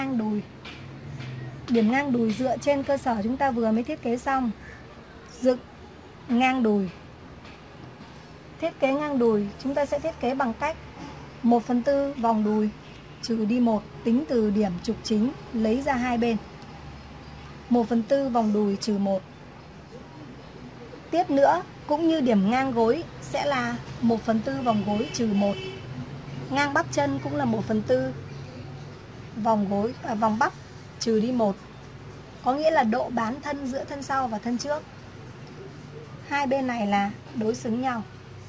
ngang đùi. Điểm ngang đùi dựa trên cơ sở chúng ta vừa mới thiết kế xong. Dựng ngang đùi. Thiết kế ngang đùi chúng ta sẽ thiết kế bằng cách 1/4 vòng đùi trừ đi 1, tính từ điểm trục chính lấy ra hai bên. 1/4 vòng đùi trừ 1. Tiếp nữa cũng như điểm ngang gối sẽ là 1/4 vòng gối trừ 1. Ngang bắp chân cũng là 1/4 vòng bắp trừ đi 1. Có nghĩa là độ bán thân giữa thân sau và thân trước. Hai bên này là đối xứng nhau.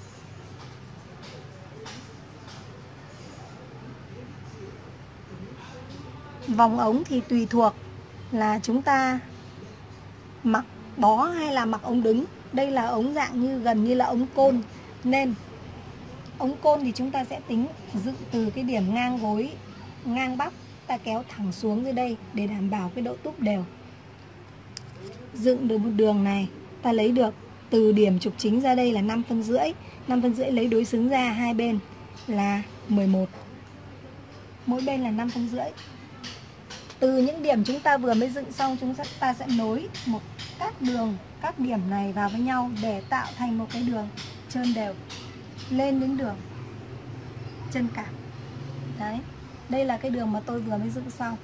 Vòng ống thì tùy thuộc là chúng ta mặc bó hay là mặc ống đứng. Đây là ống dạng như gần như là ống côn, nên ống côn thì chúng ta sẽ tính dựng từ cái điểm ngang gối, ngang bắp, ta kéo thẳng xuống dưới đây để đảm bảo cái độ túc đều. Dựng được một đường này, ta lấy được từ điểm trục chính ra đây là 5 phân rưỡi. 5 phân rưỡi lấy đối xứng ra hai bên là 11. Mỗi bên là 5 phân rưỡi. Từ những điểm chúng ta vừa mới dựng xong, ta sẽ nối các điểm này vào với nhau để tạo thành một cái đường trơn đều lên đến đường chân cạp. Đấy, đây là cái đường mà tôi vừa mới dựng xong.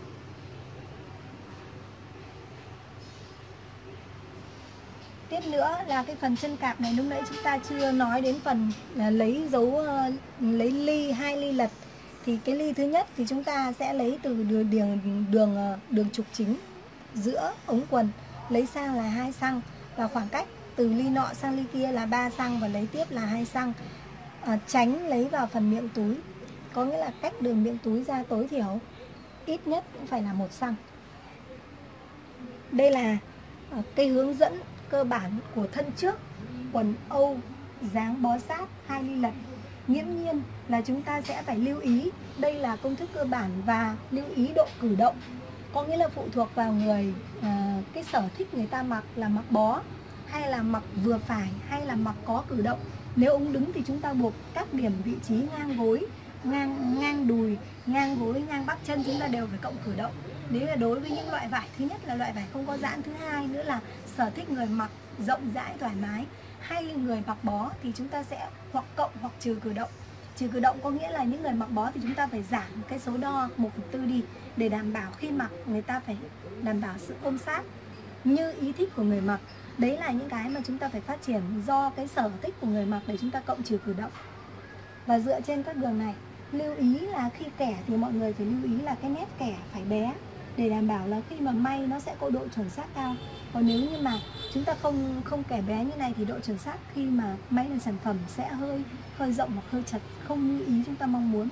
Tiếp nữa là cái phần chân cạp này, lúc nãy chúng ta chưa nói đến phần lấy ly, 2 ly lật. Thì cái ly thứ nhất thì chúng ta sẽ lấy từ đường trục chính giữa ống quần, lấy sang là 2 xăng, và khoảng cách từ ly nọ sang ly kia là 3 xăng và lấy tiếp là 2 xăng. Tránh lấy vào phần miệng túi, có nghĩa là cách đường miệng túi ra tối thiểu ít nhất cũng phải là 1 xăng. Đây là cái hướng dẫn cơ bản của thân trước quần Âu dáng bó sát 2 ly lật. Nghiễm nhiên là chúng ta sẽ phải lưu ý, đây là công thức cơ bản, và lưu ý độ cử động. Có nghĩa là phụ thuộc vào người, cái sở thích người ta mặc là mặc bó hay là mặc vừa phải hay là mặc có cử động. Nếu ống đứng thì chúng ta buộc các điểm vị trí ngang gối, ngang đùi, ngang gối, ngang bắp chân chúng ta đều phải cộng cử động. Đấy là đối với những loại vải. Thứ nhất là loại vải không có giãn, thứ hai nữa là sở thích người mặc rộng rãi thoải mái hay người mặc bó thì chúng ta sẽ hoặc cộng hoặc trừ cử động. Trừ cử động có nghĩa là những người mặc bó thì chúng ta phải giảm cái số đo 1/4 đi để đảm bảo khi mặc người ta phải đảm bảo sự ôm sát như ý thích của người mặc. Đấy là những cái mà chúng ta phải phát triển do cái sở thích của người mặc để chúng ta cộng trừ cử động. Và dựa trên các đường này, lưu ý là khi kẻ thì mọi người phải lưu ý là cái nét kẻ phải bé để đảm bảo là khi mà may nó sẽ có độ chuẩn xác cao. Còn nếu như mà chúng ta không kẻ bé như này thì độ chuẩn xác khi mà may lên sản phẩm sẽ hơi rộng hoặc hơi chật, không như ý chúng ta mong muốn.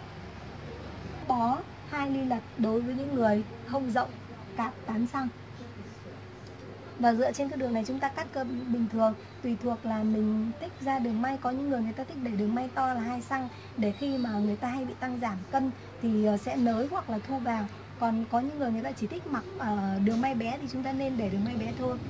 Bó 2 ly lật đối với những người hông rộng, cạp 8 xăng. Và dựa trên cái đường này chúng ta cắt cơ bình thường, tùy thuộc là mình tích ra đường may. Có những người ta thích để đường may to là 2 xăng để khi mà người ta hay bị tăng giảm cân thì sẽ nới hoặc là thu vào. Còn có những người ta chỉ thích mặc đường may bé thì chúng ta nên để đường may bé thôi.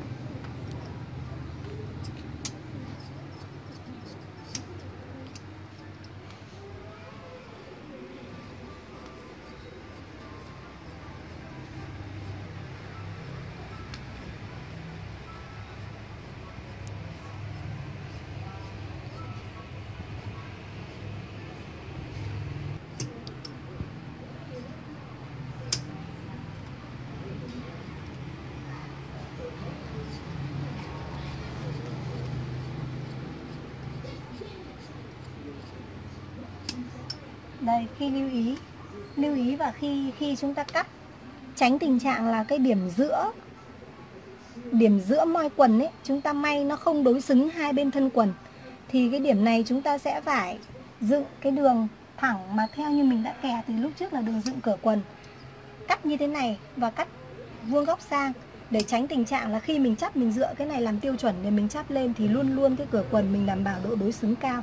Đây, khi lưu ý và khi chúng ta cắt, tránh tình trạng là cái điểm giữa moi quần ấy, chúng ta may nó không đối xứng hai bên thân quần. Thì cái điểm này chúng ta sẽ phải dựng cái đường thẳng mà theo như mình đã kè từ lúc trước là đường dựng cửa quần. Cắt như thế này và cắt vuông góc sang để tránh tình trạng là khi mình chắp, mình dựa cái này làm tiêu chuẩn để mình chắp lên thì luôn luôn cái cửa quần mình đảm bảo độ đối xứng cao.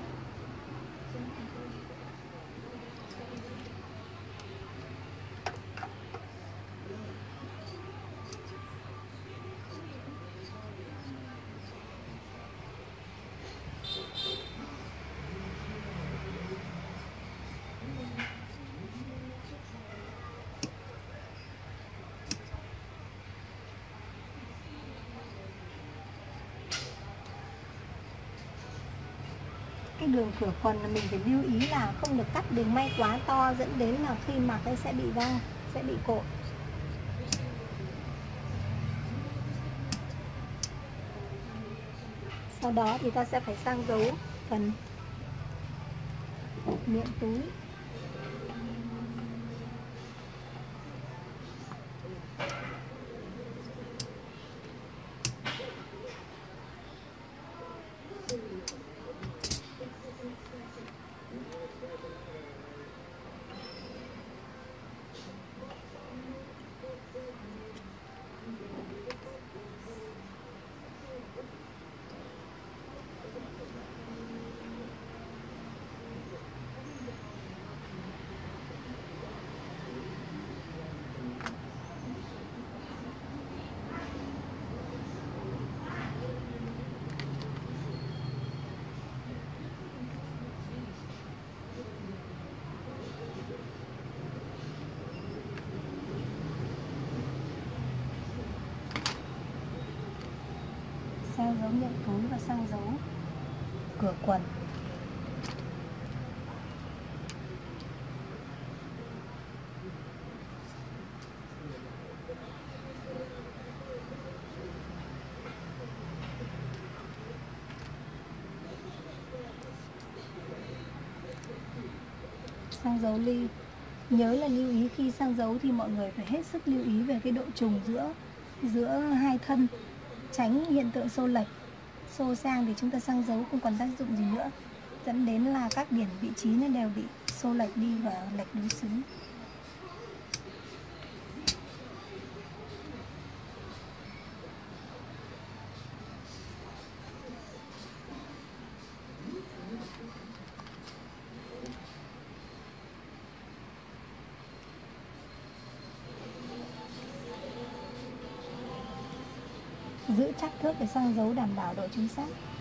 cái đường cửa quần là mình phải lưu ý là không được cắt đường may quá to, dẫn đến là khi mặc ấy sẽ bị văng, sẽ bị cộn. Sau đó thì ta sẽ phải sang dấu phần miệng túi. Sang dấu miệng túi và sang dấu cửa quần. Sang dấu ly. Nhớ là lưu ý khi sang dấu thì mọi người phải hết sức lưu ý về cái độ trùng giữa hai thân, tránh hiện tượng xô lệch. Xô sang thì chúng ta sang dấu không còn tác dụng gì nữa, dẫn đến là các điểm vị trí nó đều bị xô lệch đi và lệch đối xứng. Giữ chắc thước để sang dấu đảm bảo độ chính xác.